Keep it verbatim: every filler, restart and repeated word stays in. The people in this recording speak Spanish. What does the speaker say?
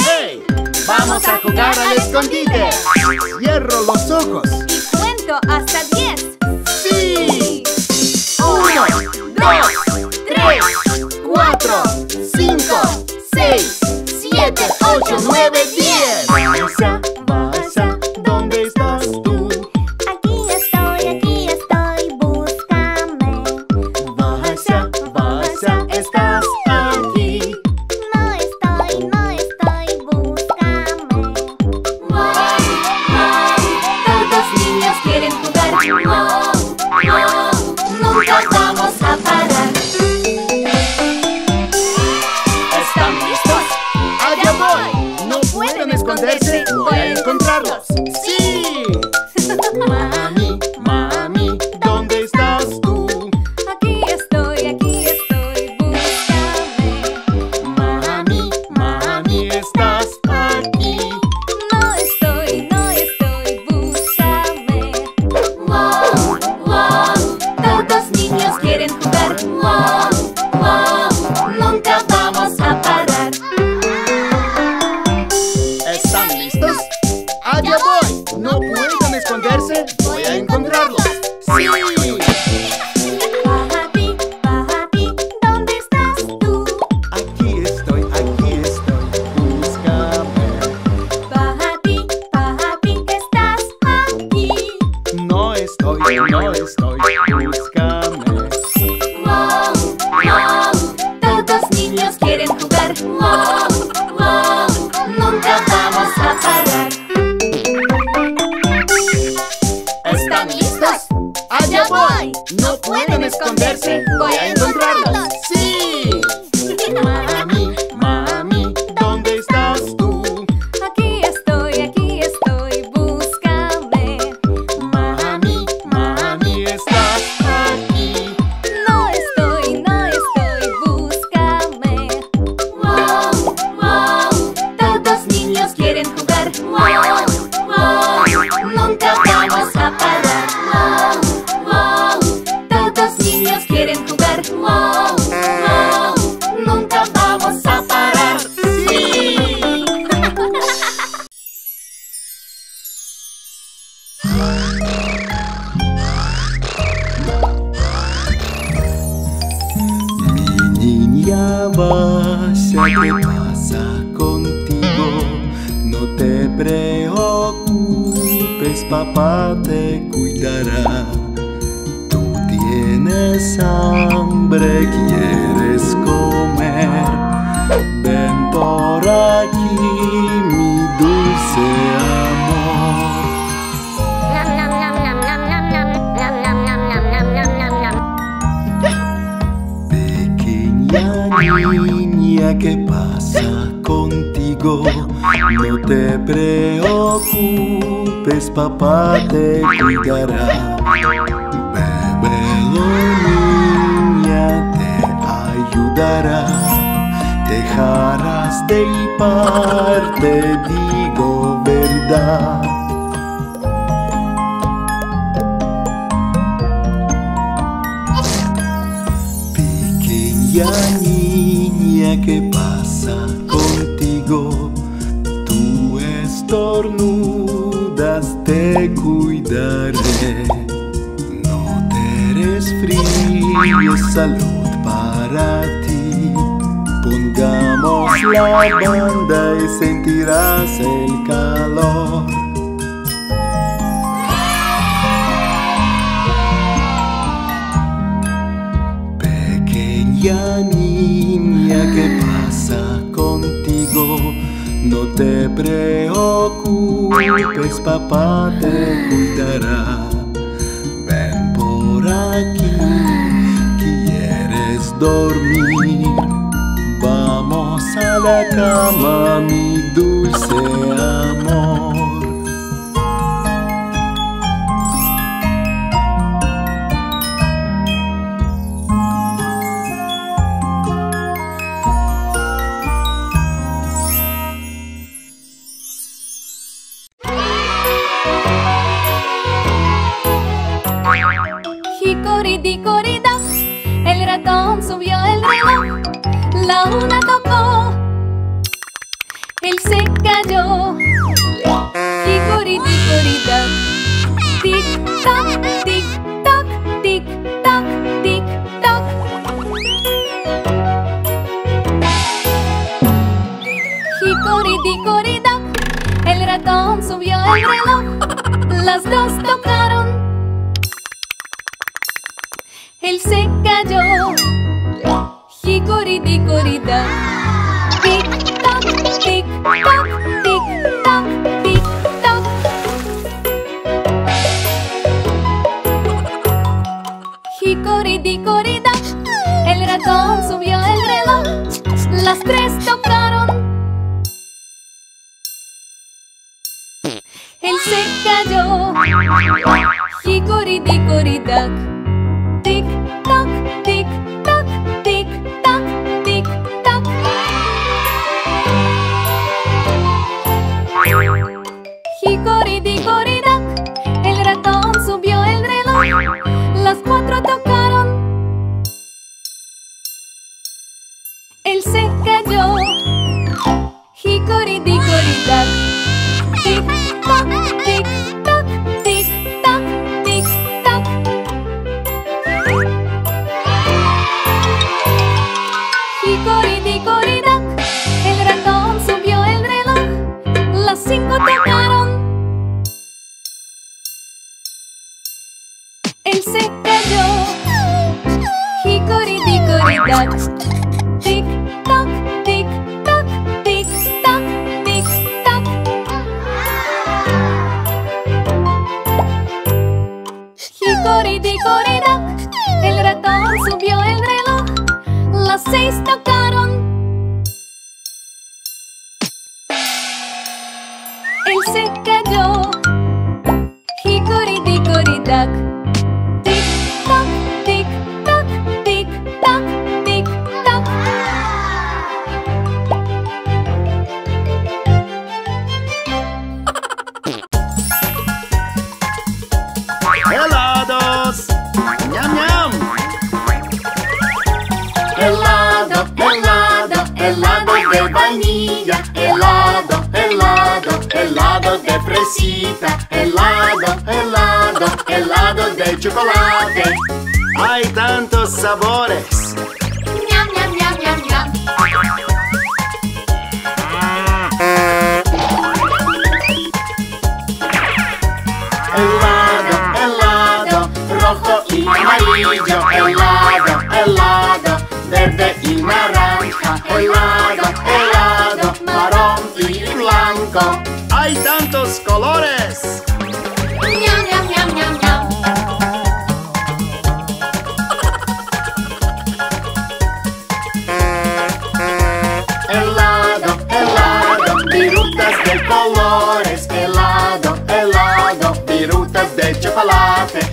¡Hey! ¡Vamos a jugar al escondite! Cierro los ojos y cuento hasta diez. ¡Sí! Uno, dos, tres, cuatro, cinco, seis, siete, ocho, nueve, diez. Basa, basa, ¿dónde estás tú? Aquí estoy, aquí estoy, búscame. Basa, basa, ¿estás aquí? No estoy, no estoy, búscame. Wow, wow, todos niños quieren jugar. Wow, wow, nunca vamos a parar. ¿Están listos? ¡Allá voy! No pueden esconderse, voy a encontrarlos. ¡Sí! Mami, mami, ¿dónde estás tú? Aquí estoy, aquí estoy, búscame. Mami, mami, ¿estás aquí? No estoy, no estoy, búscame. Wow, wow, todos niños quieren jugar. Wow, wow, nunca vamos a parar. ¿Están listos? ¡Allá voy! No pueden esconderse, voy a encontrarlos. ¡Sí! Papi, papi, ¿dónde estás tú? Aquí estoy, aquí estoy, búscame. Papi, papi, ¿estás aquí? No estoy, no estoy, búscame. Wow, wow, todos niños quieren jugar. Wow, wow, nunca vamos a parar. ¿Están listos? ¡Allá voy! No pueden esconderse, voy a encontrarlos. ¡Sí! Mami, mami, ¿dónde estás tú? Aquí estoy, aquí estoy, búscame. Mami, mami, ¿estás aquí? No estoy, no estoy, búscame. Wow, wow, todos niños quieren jugar. Wow, wow, nunca vamos a parar. Wow, wow, todos niños quieren jugar. Wow, wow, nunca vamos a parar. ¡Sí! Mi niña Bася, ¿qué pasa contigo? No te preocupes, papá te cuidará. Tú tienes hambre, quieres comer. Ven por aquí, mi dulce amor. Pequeña niña, ¿qué pasa contigo? No te preocupes, papá te cuidará. Bébelo, niña, te ayudará. Dejarás de hipar, te digo verdad. Pequeña niña, ¿qué pasa contigo? Tú estornudas, te cuidaré. No te resfríes, salud para ti. Pongamos la banda y sentirás el calor. Pequeña niña, ¿qué pasa contigo? No te preocupes, papá te cuidará. Ven por aquí, ¿quieres dormir? Vamos a la cama, mi dulce amor. Hicoridi-corida, el ratón subió el reloj. La una tocó, Él se cayó. Jicoridicoridac. Tic tac, tic tac, tic tac, tic tac. Jicoridicoridac. El ratón subió el reloj. Las dos tocaron. Él se cayó. Jicoridicoridac. Tic tac, tic tac, tic tac, tic tac. Jicoridicoridac. El ratón subió el reloj. Las tres tocaron. Él se cayó. Jicoridicoridac. Tic tac, tic tac, tic tac, tic tac. Jicoridicoridac. El ratón subió el reloj. Las cuatro tocaron. Él se cayó. Jicoridicoridac. Tic tac, tic tac, tic tac, tic tac. Jicoridicoridac. El ratón subió el reloj. Las cinco tocaron. Él se cayó. Jicoridicoridac. Tic tac, tic tac, tic tac, tic tac. Jicoridicoridac. El ratón subió el reloj. Las seis tocaron. Él se cayó. Jicoridicoridac. Tic tac, tic tac, tic tac, tic tac. ¡Helados! ¡Ñam, ñam! Helado, helado, helado de vainilla. Helado, helado, helado de fresita. Helado, helado, helado de chocolate. ¡Hay tantos sabores! Ñam, ñam, ñam, ñam, ñam. Helado, helado, rojo y amarillo. Helado, helado, verde y naranja. Helado, helado, marrón y blanco. ¡Hay tantos colores! Ñam, ñam, ñam, ñam, ñam. Helado, helado, virutas de colores. Helado, helado, virutas de chocolate.